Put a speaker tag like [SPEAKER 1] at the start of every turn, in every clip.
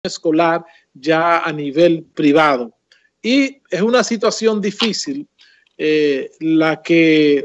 [SPEAKER 1] escolar ya a nivel privado. Y es una situación difícil la que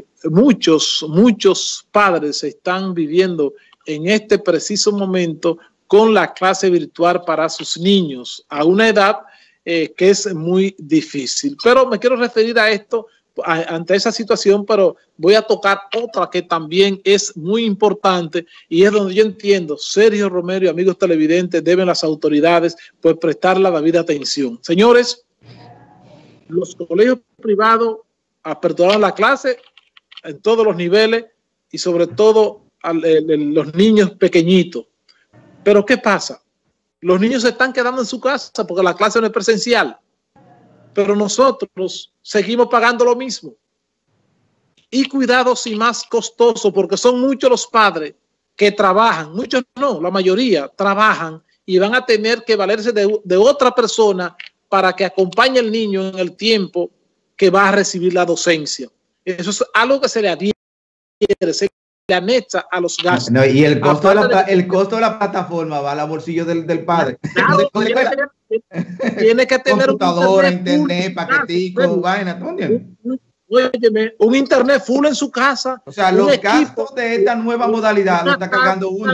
[SPEAKER 1] muchos padres están viviendo en este preciso momento con la clase virtual para sus niños a una edad que es muy difícil. Pero me quiero referir a esto ante esa situación, pero voy a tocar otra que también es muy importante y es donde yo entiendo, Sergio Romero y amigos televidentes, deben las autoridades pues prestar la debida atención. Señores, los colegios privados aperturaron la clase en todos los niveles y sobre todo los niños pequeñitos. Pero ¿qué pasa? Los niños se están quedando en su casa porque la clase no es presencial. Pero nosotros seguimos pagando lo mismo. Y cuidado si más costoso, porque son muchos los padres que trabajan, muchos no, la mayoría trabajan y van a tener que valerse de otra persona para que acompañe al niño en el tiempo que va a recibir la docencia. Eso es algo que se le adhiere, se le anexa a los gastos.
[SPEAKER 2] No, y el costo, el costo de la plataforma va al bolsillo del padre.
[SPEAKER 1] Claro, tiene que tener
[SPEAKER 2] computadora, internet, paquetico, vaina, ¿tú entiendes?
[SPEAKER 1] Un internet full en su casa.
[SPEAKER 2] O sea, los gastos de esta nueva modalidad lo está cargando uno.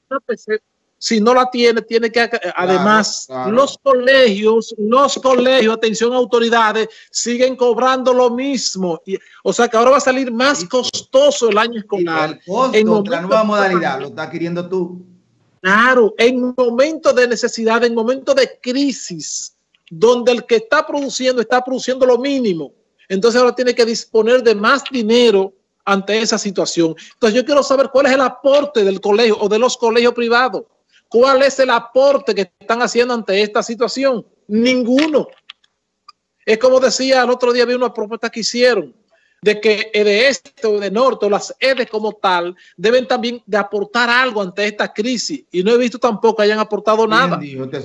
[SPEAKER 1] Si no la tiene, tiene que, además, claro. Los colegios, atención autoridades, siguen cobrando lo mismo. O sea que ahora va a salir más costoso el año escolar.
[SPEAKER 2] El costo de la nueva modalidad lo estás queriendo tú.
[SPEAKER 1] Claro, en momentos de necesidad, en momentos de crisis, donde el que está produciendo lo mínimo. Entonces ahora tiene que disponer de más dinero ante esa situación. Entonces yo quiero saber cuál es el aporte del colegio o de los colegios privados. ¿Cuál es el aporte que están haciendo ante esta situación? Ninguno. Es como decía el otro día, vi una propuesta que hicieron de que de este o de norte o las EDES como tal deben también de aportar algo ante esta crisis y no he visto tampoco que hayan aportado nada.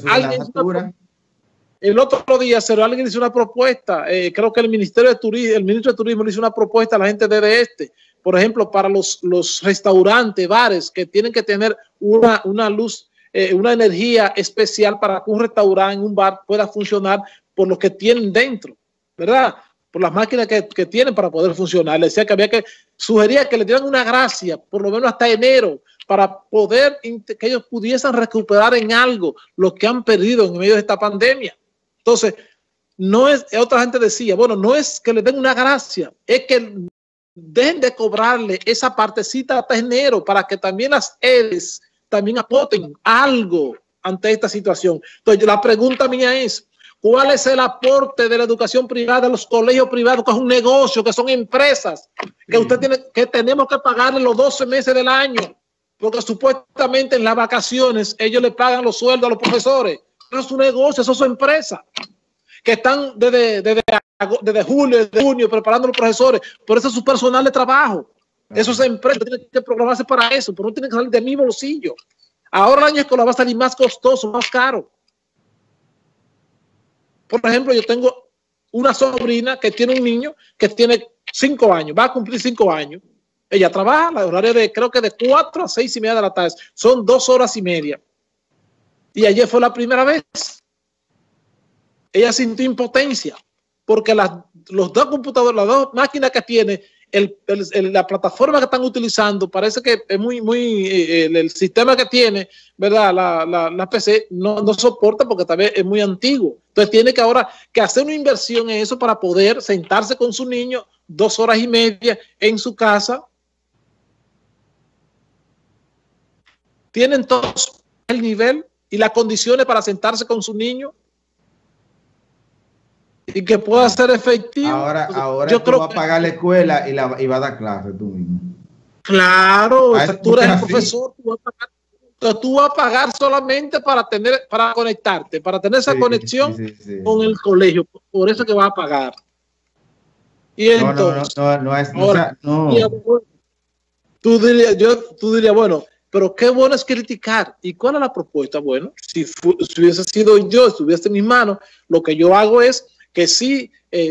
[SPEAKER 1] El otro día alguien hizo una propuesta, creo que el ministro de Turismo le hizo una propuesta a la gente de este, por ejemplo, para los restaurantes, bares que tienen que tener una luz, una energía especial para que un restaurante, un bar pueda funcionar por lo que tienen dentro, ¿verdad? Por las máquinas que tienen para poder funcionar. Le decía que sugería que le dieran una gracia, por lo menos hasta enero, para poder que ellos pudiesen recuperar en algo lo que han perdido en medio de esta pandemia. Entonces, otra gente decía, bueno, no es que le den una gracia, es que dejen de cobrarle esa partecita hasta enero para que también las EDES también aporten algo ante esta situación. Entonces, la pregunta mía es, ¿cuál es el aporte de la educación privada, de los colegios privados, que es un negocio, que son empresas, que tenemos que pagarle los 12 meses del año? Porque supuestamente en las vacaciones ellos le pagan los sueldos a los profesores. Eso es un negocio, eso son empresas que están desde julio, de junio preparando a los profesores. Por eso es su personal de trabajo. Eso es empresa, tiene que programarse para eso, pero no tiene que salir de mi bolsillo. Ahora el año escolar va a salir más costoso, más caro. Por ejemplo, yo tengo una sobrina que tiene un niño que tiene 5 años, va a cumplir 5 años. Ella trabaja, la horario creo que de 4 a 6:30 de la tarde. Son 2 horas y media. Y ayer fue la primera vez. Ella sintió impotencia porque los dos computadores, las dos máquinas que tiene, la plataforma que están utilizando, parece que es el sistema que tiene, ¿verdad? La PC no soporta porque también es muy antiguo. Entonces tiene que ahora hacer una inversión en eso para poder sentarse con su niño 2 horas y media en su casa. Tienen todos el nivel y las condiciones para sentarse con su niño y que pueda ser efectivo.
[SPEAKER 2] Ahora yo creo que pagar la escuela y va a dar clase tú mismo.
[SPEAKER 1] Claro, tú eres el profesor, tú vas a pagar solamente para conectarte, para tener esa conexión con el colegio. Por eso que vas a pagar. Y entonces, tú dirías, bueno, pero qué bueno es criticar. ¿Y cuál es la propuesta? Bueno, si hubiese sido yo, si estuviese en mis manos, lo que yo hago es que sí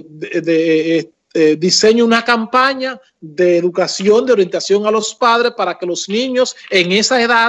[SPEAKER 1] diseño una campaña de educación, de orientación a los padres para que los niños en esa edad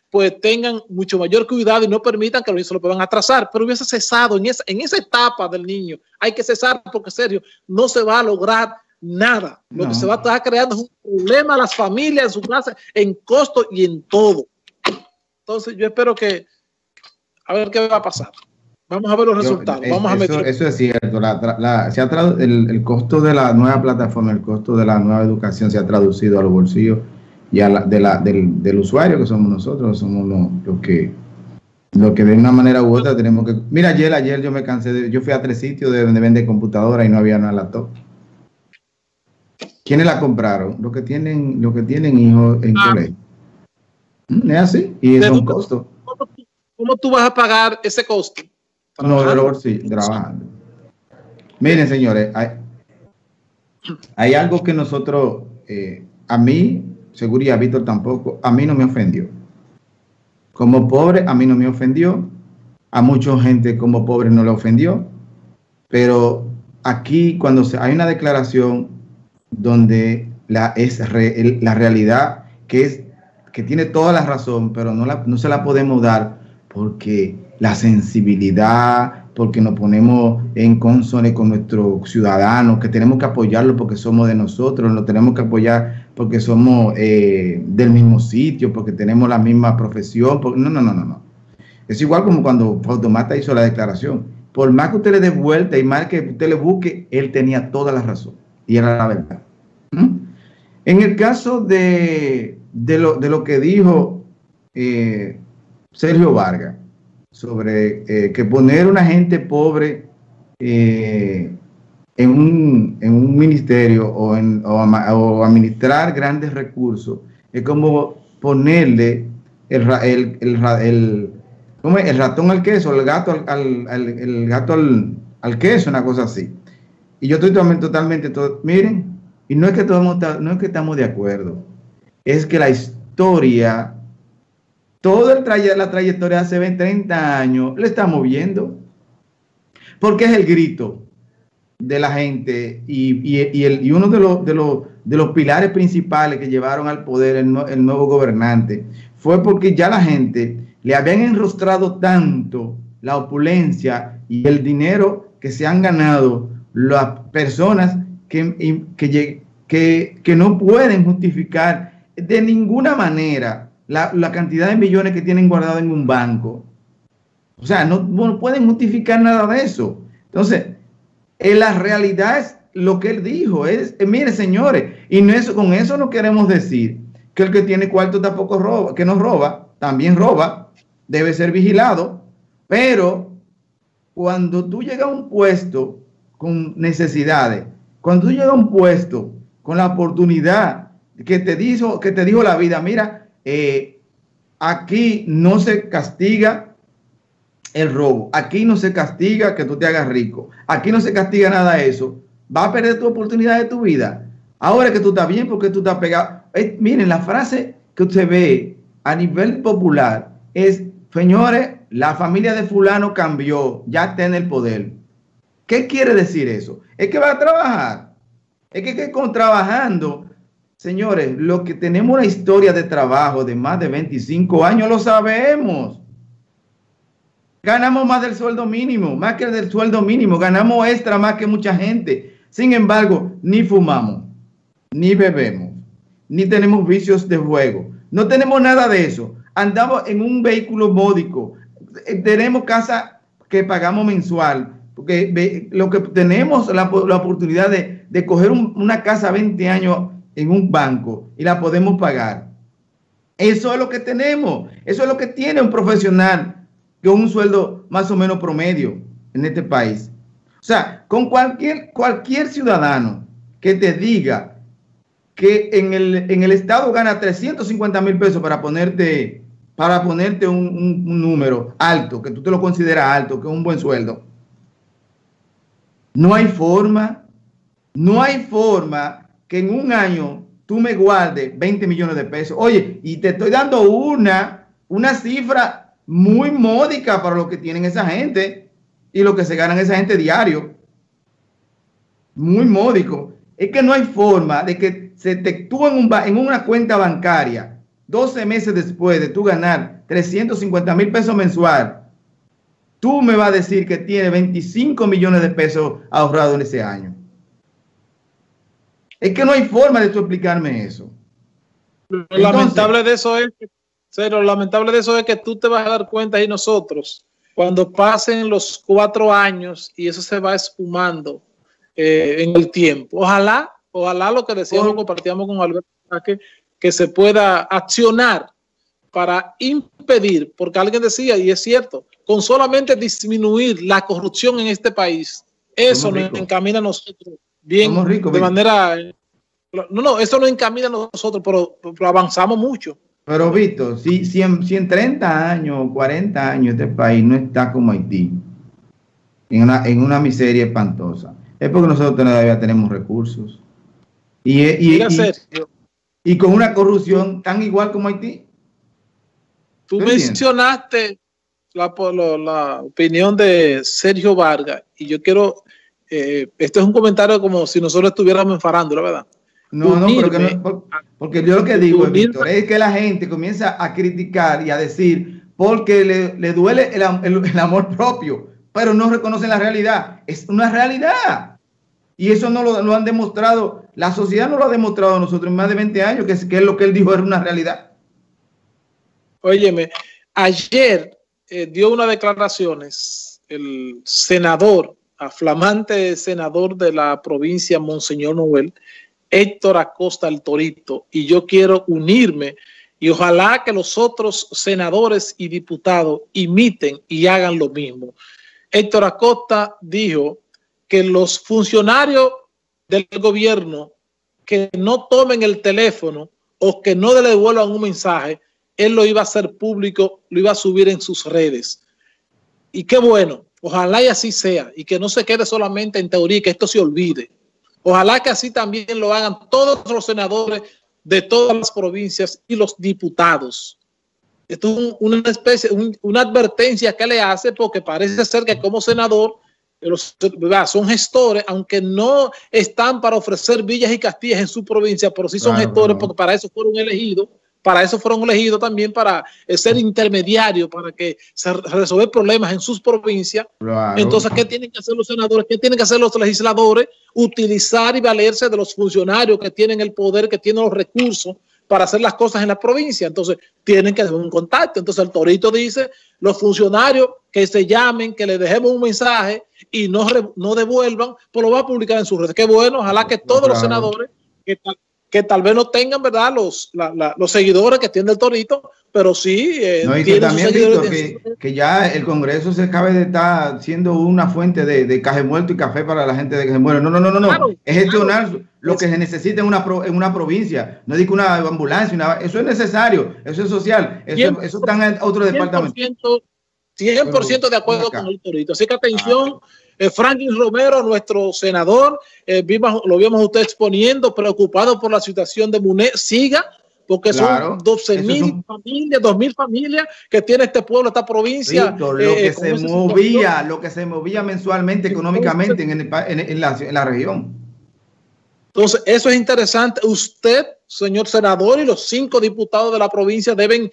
[SPEAKER 1] pues tengan mucho mayor cuidado y no permitan que los niños se lo puedan atrasar, pero hubiese cesado en esa etapa del niño. Hay que cesar porque, en serio, no se va a lograr nada. Lo que se va a estar creando es un problema a las familias en su clase, en costo y en todo. Entonces, yo espero que, a ver qué va a pasar. Vamos a ver los resultados.
[SPEAKER 2] Eso es cierto. El costo de la nueva plataforma, el costo de la nueva educación se ha traducido a los bolsillos y del usuario, que somos nosotros, somos los que de una manera u otra tenemos que... Mira, ayer yo me cansé, yo fui a 3 sitios donde venden computadora y no había una laptop. ¿Quiénes la compraron? Los que tienen hijos en colegio. Es así, y es un costo.
[SPEAKER 1] ¿Cómo tú vas a pagar ese costo?
[SPEAKER 2] No, pero sí, trabajando. Miren, señores, hay algo que nosotros, a mí, seguro y a Víctor tampoco, a mí no me ofendió. Como pobre, a mí no me ofendió. A mucha gente como pobre no le ofendió. Pero aquí, cuando hay una declaración donde la realidad, que tiene toda la razón, pero no se la podemos dar porque la sensibilidad, porque nos ponemos en consonancia con nuestros ciudadanos, que tenemos que apoyarlo porque somos de nosotros, lo tenemos que apoyar porque somos del mismo sitio, porque tenemos la misma profesión. No. Es igual como cuando Fautomata hizo la declaración. Por más que usted le dé vuelta y más que usted le busque, él tenía toda la razón y era la verdad. En el caso de lo que dijo Sergio Vargas, sobre que poner a una gente pobre en un ministerio o administrar grandes recursos es como ponerle el ratón al queso, el gato al queso, una cosa así. Y yo estoy totalmente miren, y no es que estamos de acuerdo, es que la historia, toda la trayectoria de hace 20, 30 años, le estamos viendo. Porque es el grito de la gente y uno de los pilares principales que llevaron al poder el nuevo gobernante fue porque ya la gente le habían enrostrado tanto la opulencia y el dinero que se han ganado las personas que no pueden justificar de ninguna manera la cantidad de millones que tienen guardados en un banco. O sea, no pueden justificar nada de eso. Entonces, la realidad es lo que él dijo. Mire, señores, y con eso no queremos decir que el que tiene cuarto tampoco roba, que no roba, también roba, debe ser vigilado. Pero cuando tú llegas a un puesto con necesidades, cuando tú llegas a un puesto con la oportunidad que te dijo la vida, mira, aquí no se castiga el robo, aquí no se castiga que tú te hagas rico, aquí no se castiga nada de eso, vas a perder tu oportunidad de tu vida. Ahora que tú estás bien porque tú estás pegado. Miren, la frase que usted ve a nivel popular es: señores, la familia de fulano cambió, ya está en el poder. ¿Qué quiere decir eso? Es que va a trabajar, es que con trabajando. Señores, lo que tenemos una historia de trabajo de más de 25 años, lo sabemos. Ganamos más del sueldo mínimo, más que del sueldo mínimo, ganamos extra más que mucha gente. Sin embargo, ni fumamos, ni bebemos, ni tenemos vicios de juego. No tenemos nada de eso. Andamos en un vehículo módico. Tenemos casa que pagamos mensual. Porque lo que tenemos la oportunidad de coger una casa 20 años en un banco y la podemos pagar. Eso es lo que tenemos. Eso es lo que tiene un profesional con un sueldo más o menos promedio en este país. O sea, con cualquier ciudadano que te diga que en el Estado gana 350,000 pesos para ponerte un número alto, que tú te lo consideras alto, que es un buen sueldo. No hay forma que en un año tú me guardes 20 millones de pesos. Oye, y te estoy dando una cifra muy módica para lo que tienen esa gente y lo que se ganan esa gente diario. Muy módico. Es que no hay forma de que se te actúe en una cuenta bancaria 12 meses después de tú ganar 350,000 pesos mensual, tú me vas a decir que tiene 25 millones de pesos ahorrados en ese año. Es que no hay forma de tú explicarme eso.
[SPEAKER 1] Lo lamentable de eso es que, Cero, lamentable de eso es que tú te vas a dar cuenta y nosotros, cuando pasen los 4 años y eso se va esfumando en el tiempo. Ojalá lo que decíamos, compartíamos con Alberto, que se pueda accionar para impedir, porque alguien decía, y es cierto, con solamente disminuir la corrupción en este país, eso nos encamina a nosotros bien, de manera... No, eso nos encamina a nosotros, pero avanzamos mucho.
[SPEAKER 2] Pero Víctor, si en 30 años, 40 años este país no está como Haití, en una miseria espantosa, es porque nosotros todavía tenemos recursos. Y con una corrupción tan igual como Haití.
[SPEAKER 1] Tú mencionaste la opinión de Sergio Vargas, y yo quiero, este es un comentario como si nosotros estuviéramos en farándula, ¿verdad?
[SPEAKER 2] No, porque yo lo que digo, Víctor, es que la gente comienza a criticar y a decir porque le duele el amor propio, pero no reconocen la realidad. Es una realidad. Y eso no lo han demostrado, la sociedad no lo ha demostrado a nosotros en más de 20 años, que es lo que él dijo era una realidad.
[SPEAKER 1] Óyeme, ayer dio unas declaraciones el senador, flamante senador de la provincia Monseñor Noel, Héctor Acosta el Torito, y yo quiero unirme y ojalá que los otros senadores y diputados imiten y hagan lo mismo. Héctor Acosta dijo que los funcionarios del gobierno que no tomen el teléfono o que no le devuelvan un mensaje, él lo iba a hacer público, lo iba a subir en sus redes. Y qué bueno, ojalá y así sea, y que no se quede solamente en teoría, que esto se olvide. Ojalá que así también lo hagan todos los senadores de todas las provincias y los diputados. Esto es una especie, una advertencia que le hace, porque parece ser que como senador son gestores, aunque no están para ofrecer villas y castillas en su provincia, pero sí son gestores, porque para eso fueron elegidos. Para eso fueron elegidos también, para ser intermediarios, para que se resolver problemas en sus provincias. Claro. Entonces, ¿qué tienen que hacer los senadores? ¿Qué tienen que hacer los legisladores? Utilizar y valerse de los funcionarios que tienen el poder, que tienen los recursos para hacer las cosas en la provincia. Entonces, tienen que hacer un contacto. Entonces, el Torito dice, los funcionarios que se llamen, que le dejemos un mensaje y no devuelvan, pues lo va a publicar en sus redes. Qué bueno, ojalá que todos los senadores que tal vez no tengan, ¿verdad?, los seguidores que tiene el Torito, pero sí
[SPEAKER 2] y que también, Víctor, que ya el Congreso se acabe de estar siendo una fuente de caje muerto y café para la gente de caje muerto. No. Claro, es gestionar lo que se necesita en una provincia. No digo una ambulancia, eso es necesario, eso es social, eso está en otro departamento.
[SPEAKER 1] 100% de acuerdo con el Torito. Así que atención, Franklin Romero, nuestro senador, lo vimos a usted exponiendo, preocupado por la situación de Muné. Siga, porque son 12,000 familias, 2,000 familias que tiene este pueblo, esta provincia.
[SPEAKER 2] Víctor, lo que se movía mensualmente, económicamente en la región.
[SPEAKER 1] Entonces, eso es interesante. Usted, señor senador, y los 5 diputados de la provincia deben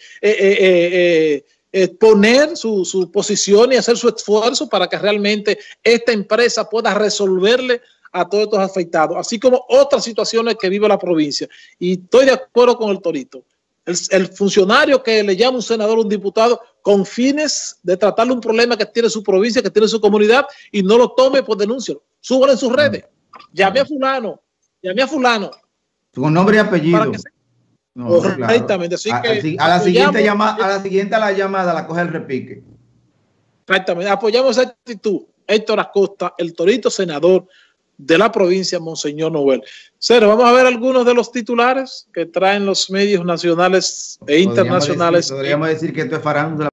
[SPEAKER 1] poner su posición y hacer su esfuerzo para que realmente esta empresa pueda resolverle a todos estos afectados, así como otras situaciones que vive la provincia. Y estoy de acuerdo con el Torito. El funcionario que le llama un senador o un diputado con fines de tratarle un problema que tiene su provincia, que tiene su comunidad, y no lo tome, pues denúncialo. Súbalo en sus redes. Llame a fulano.
[SPEAKER 2] Con nombre y apellido.
[SPEAKER 1] No, exactamente. Claro. Así que
[SPEAKER 2] a la siguiente llamada la coge el repique.
[SPEAKER 1] Exactamente. Apoyamos esa actitud. Héctor Acosta, el Torito, senador de la provincia Monseñor Noel. Cero, vamos a ver algunos de los titulares que traen los medios nacionales e internacionales.
[SPEAKER 2] Podríamos decir que esto es farándula.